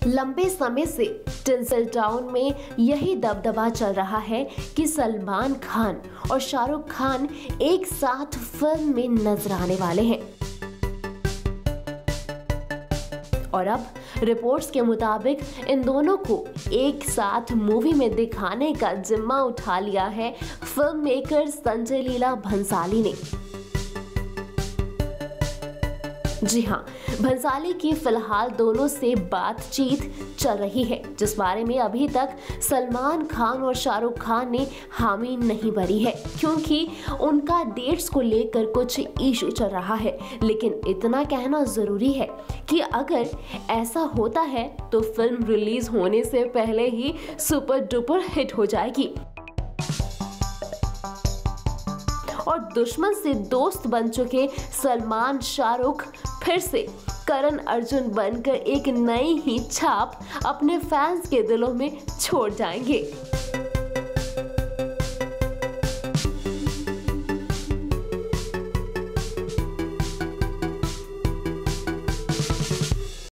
लंबे समय से टिंसल टाउन में यही दबदबा चल रहा है कि सलमान खान और शाहरुख खान एक साथ फिल्म में नजर आने वाले हैं। और अब रिपोर्ट्स के मुताबिक इन दोनों को एक साथ मूवी में दिखाने का जिम्मा उठा लिया है फिल्म मेकर संजय लीला भंसाली ने। जी हाँ, भंसाली की फिलहाल दोनों से बातचीत चल रही है, जिस बारे में अभी तक सलमान खान और शाहरुख खान ने हामी नहीं भरी है, क्योंकि उनका डेट्स को लेकर कुछ इशू चल रहा है। लेकिन इतना कहना जरूरी है कि अगर ऐसा होता है तो फिल्म रिलीज होने से पहले ही सुपर डुपर हिट हो जाएगी और दुश्मन से दोस्त बन चुके सलमान शाहरुख फिर से करण अर्जुन बनकर एक नई ही छाप अपने फैंस के दिलों में छोड़ जाएंगे।